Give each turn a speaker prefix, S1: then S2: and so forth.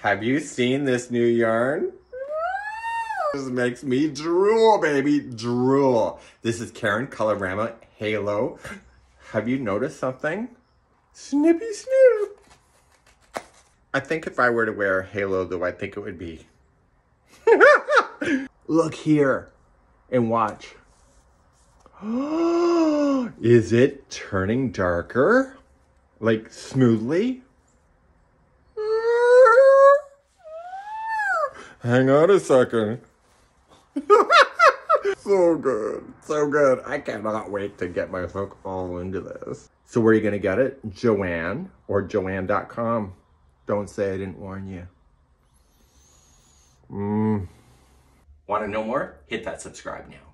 S1: Have you seen this new yarn? This makes me drool, baby, drool. This is Caron Colorama Halo. Have you noticed something? Snippy snip. I think if I were to wear a halo, though, I think it would be. Look here and watch. Is it turning darker? Like smoothly? Hang on a second. So good, so good. I cannot wait to get my hook all into this. So where are you gonna get it? Joanne or Joanne.com. Don't say I didn't warn you. Want to know more? Hit that subscribe now.